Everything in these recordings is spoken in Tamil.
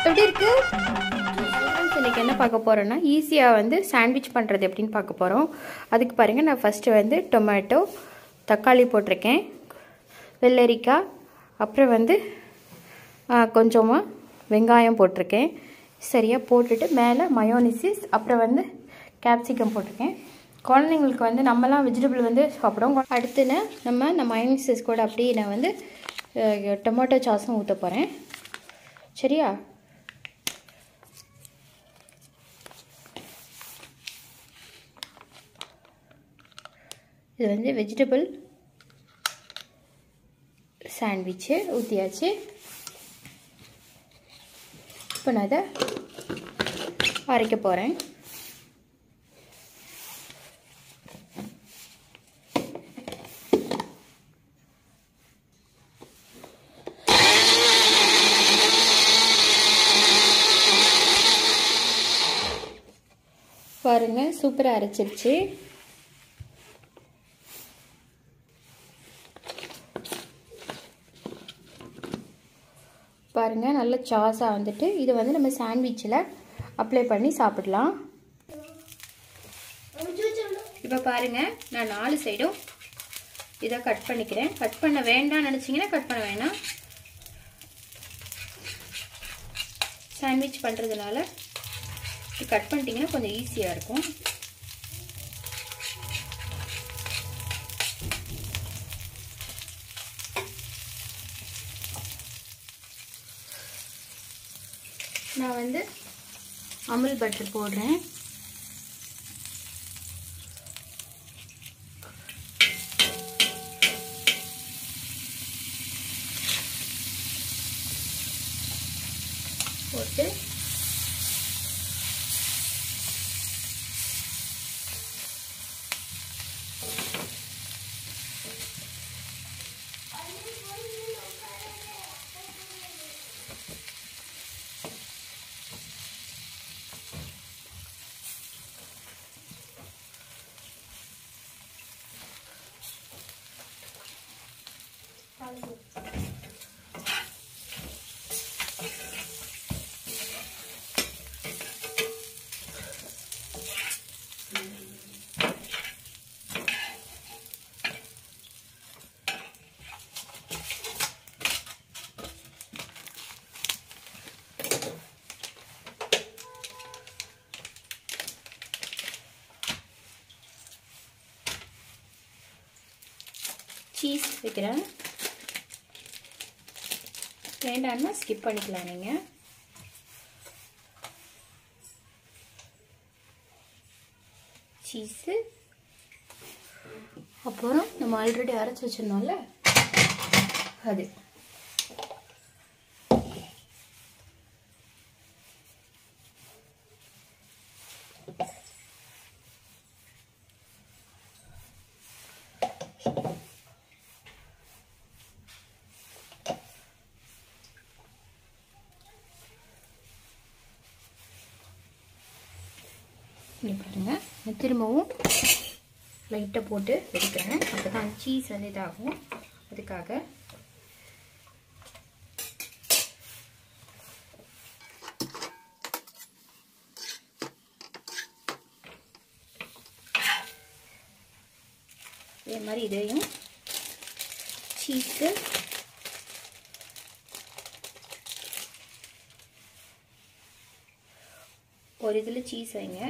எப்படி இருக்கு? இன்னைக்கு என்ன பார்க்க போறோம்னா ஈஸியா வந்து சாண்ட்விச் பண்றது எப்படின்னு பார்க்க போறோம். அதுக்கு பாருங்க நான் ஃபர்ஸ்ட் வந்து டொமேட்டோ, தக்காளி போட்டிருக்கேன், வெள்ளரிக்காய், அப்புறம் வந்து கொஞ்சமா வெங்காயம் போட்டிருக்கேன். சரியா போட்டுட்டு மேலே மயோனிஸ், அப்புறம் வந்து கேப்சிகம் போட்டிருக்கேன். குழந்தைங்களுக்கு வந்து நம்மலாம் வெஜிடபிள் வந்து சாப்பிடுவோம். அடுத்து நம்ம இந்த மயோனிஸ் கூட அப்படியே நான் வந்து டொமேட்டோ சாஸும் ஊற்ற போகிறேன். சரியா? இது வந்து வெஜிடபிள் சாண்ட்விச்சு ஊற்றியாச்சு. இப்போ நான் அதை அரைக்க போகிறேன். பாருங்க சூப்பராக அரைச்சிருச்சு. பாருங்க நல்ல சாஸாக வந்துட்டு இதை வந்து நம்ம சாண்ட்விச்சில் அப்ளை பண்ணி சாப்பிடலாம். இப்போ பாருங்க நான் 4 சைடும் இதை கட் பண்ணிக்கிறேன். கட் பண்ண வேண்டாம்னு நினச்சிங்கன்னா கட் பண்ண வேணாம். சாண்ட்விச் பண்ணுறதுனால கட் பண்ணிட்டீங்கன்னா கொஞ்சம் ஈஸியாக இருக்கும். நான் வந்து அமுல் பட்டர் போடுறேன். போட்டு சீஸ் வைக்கிறேன். வேண்டாம்னா ஸ்கிப் பண்ணிக்கலாம் நீங்கள். சீஸு, அப்புறம் நம்ம ஆல்ரெடி அரைச்சி வச்சிருந்தோம்ல அது. இங்கே பாருங்கள் நான் திரும்பவும் லைட்டாக போட்டு எடுக்கிறேன். அப்போ தான் சீஸ் வந்து இதாகும். அதுக்காக இதே மாதிரி இதையும் சீஸு ஒரு இதில் சீஸ் வைங்க.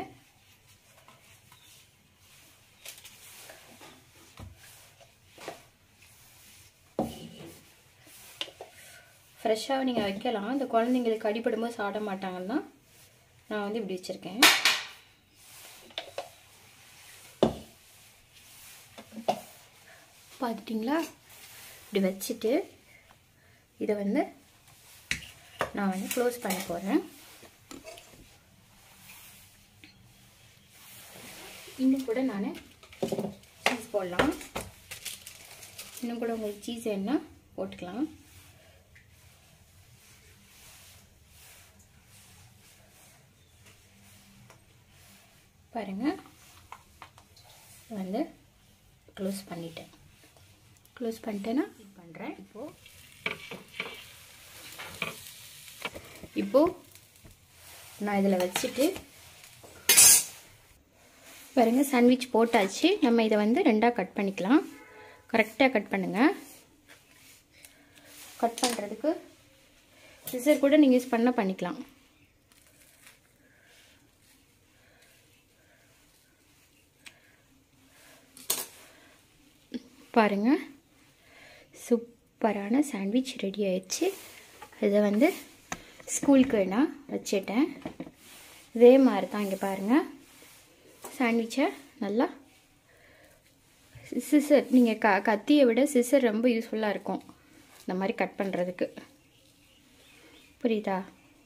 ஃப்ரெஷ்ஷாக நீங்கள் வைக்கலாம். இந்த குழந்தைங்களுக்கு அடிபடும்போது சாப்பிட மாட்டாங்கன்னா நான் வந்து இப்படி வச்சுருக்கேன். பார்த்துட்டிங்களா? இப்படி வச்சுட்டு இதை வந்து நான் வந்து க்ளோஸ் பண்ண போகிறேன். இன்னும் கூட நான் சீஸ் போடலாம். இன்னும் கூட உங்களுக்கு சீஸ் வேணுன்னா போட்டுக்கலாம். பாருங்கள் வந்து க்ளோஸ் பண்ணிட்டேன். க்ளோஸ் பண்ணிட்டேன்னா பண்ணுறேன். இப்போது நான் இதில் வச்சுட்டு பாருங்க சாண்ட்விச் போட்டாச்சு. நம்ம இதை வந்து 2ஆக கட் பண்ணிக்கலாம். கரெக்டாக கட் பண்ணுங்கள். கட் பண்ணுறதுக்கு சிசர் கூட நீங்கள் யூஸ் பண்ணிக்கலாம். பாருங்கள் சூப்பரான சாண்ட்விச் ரெடி ஆயிடுச்சு. இதை வந்து ஸ்கூலுக்கு நான் வச்சுட்டேன். இதே மாதிரி தான் இங்கே பாருங்கள் சாண்ட்விச்சை நல்லா சிசர் நீங்கள் கத்தியை விட சிசர் ரொம்ப யூஸ்ஃபுல்லாக இருக்கும் இந்த மாதிரி கட் பண்ணுறதுக்கு. புரியுதா?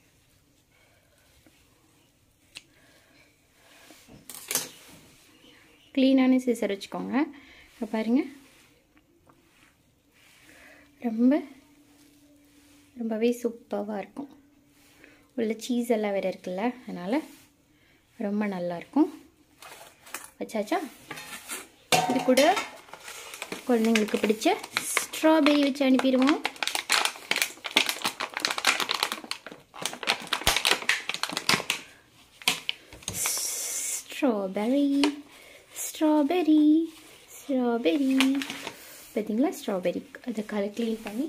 க்ளீனான சிசர் வச்சுக்கோங்க. பாருங்கள் ரொம்பவே சூப்பராக இருக்கும். உள்ள சீஸ் எல்லாம் வேறு இருக்குல்ல, அதனால் ரொம்ப நல்லாயிருக்கும். வச்சாச்சா? இது கூட குழந்தைங்களுக்கு பிடிச்ச ஸ்ட்ராபெரி வச்சு அனுப்பிடுவோம். ஸ்ட்ராபெரி ஸ்ட்ராபெரி ஸ்ட்ராபெரி பார்த்தீங்களா? ஸ்ட்ராபெரி அதை க்ளீன் பண்ணி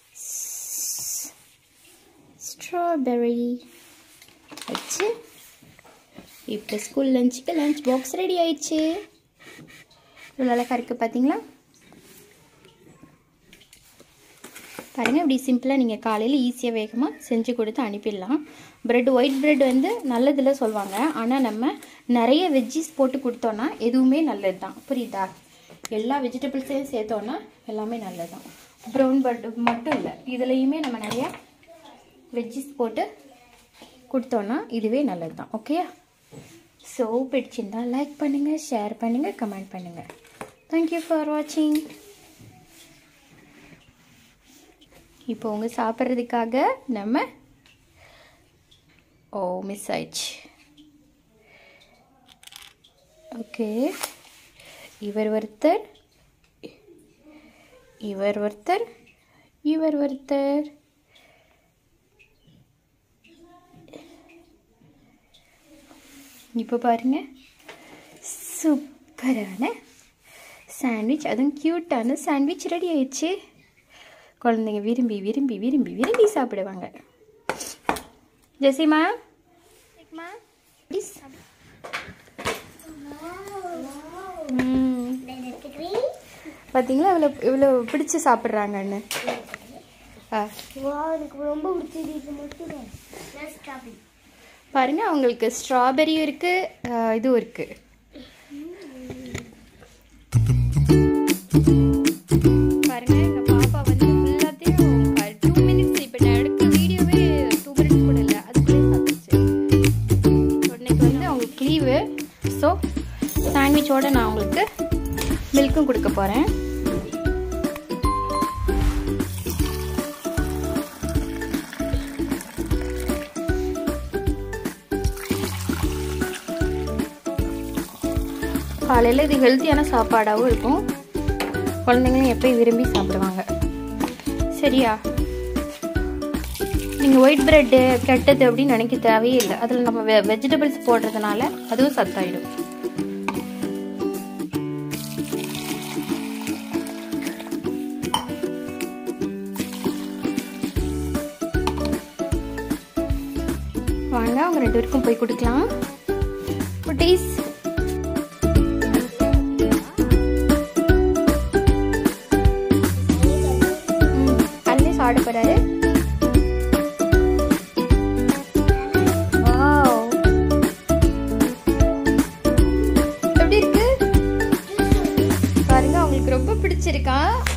ஸ்ட்ராபெரி வச்சு இப்போ ஸ்கூல் லஞ்சுக்கு லஞ்ச் பாக்ஸ் ரெடி ஆயிடுச்சு. இவ்வளோ அழகாக இருக்குது பார்த்தீங்களா? பாருங்கள் இப்படி சிம்பிளாக நீங்கள் காலையில் ஈஸியாக வேகமாக செஞ்சு கொடுத்து அனுப்பிடலாம். ப்ரெட் ஒயிட் ப்ரெட் வந்து நல்லதில் சொல்லுவாங்க, ஆனால் நம்ம நிறைய வெஜ்ஜிஸ் போட்டு கொடுத்தோன்னா எதுவுமே நல்லது தான். புரியுதா? எல்லா வெஜிடபிள்ஸையும் சேர்த்தோன்னா எல்லாமே நல்லது தான். ப்ரௌன் ப்ரெட் மட்டும் இல்லை, இதுலேயுமே நம்ம நிறைய வெஜ்ஜிஸ் போட்டு கொடுத்தோன்னா இதுவே நல்லது தான். ஓகே? ஸோ பிடிச்சிருந்தா லைக் பண்ணுங்கள், ஷேர் பண்ணுங்கள், கமெண்ட் பண்ணுங்கள். தேங்க்யூ ஃபார் வாட்சிங். இப்போ உங்க சாப்பிட்றதுக்காக நம்ம மிஸ் ஆயிடுச்சு. ஓகே, இவர் ஒருத்தர், இவர் ஒருத்தர், இவர் ஒருத்தர். இப்போ பாருங்க சூப்பரான சாண்ட்விச், அதுவும் க்யூட்டான சாண்ட்விச் ரெடி ஆயிடுச்சு. குழந்தைங்க விரும்பி விரும்பி விரும்பி விரும்பி சாப்பிடுவாங்க. ஜெசிமா பார்த்தீங்களா இவ்வளோ இவ்வளோ பிடிச்சி சாப்பிட்றாங்கன்னு. ரொம்ப பிடிச்சது பாருங்க, அவங்களுக்கு ஸ்ட்ராபெரியும் இருக்கு, இதுவும் இருக்கு. பாருங்க எங்க பாப்பா வந்து ஃபுல்லாத்தையும் 2 மினிட்ஸ், இப்போ நான் எடுக்க வீடியோவே 2 மினிட்ஸ் கூட இல்லை, அதுக்குள்ளே சாப்பிடுச்சு. இன்னைக்கு வந்து அவங்களுக்கு லீவு. ஸோ சாண்ட்விச்சோட நான் அவங்களுக்கு மில்க்கும் கொடுக்க போகிறேன். காலையில் இது ஹெல்த்தியான சாப்பாடாகவும் இருக்கும், குழந்தைங்களும் எப்பயும் விரும்பி சாப்பிடுவாங்க. சரியா? நீங்கள் ஒயிட் பிரெட்டு கெட்டது அப்படின்னு நினைக்க தேவையே இல்லை. அதில் நம்ம வெஜிடபிள்ஸ் போடுறதுனால அதுவும் சத்தாயிடும். வாங்க அவங்க 2 பேருக்கும் போய் கொடுக்கலாம். குட்டீஸ், சாப்பிட போறாரு. எப்படி இருக்கு பாருங்க, அவங்களுக்கு ரொம்ப பிடிச்சிருக்கா.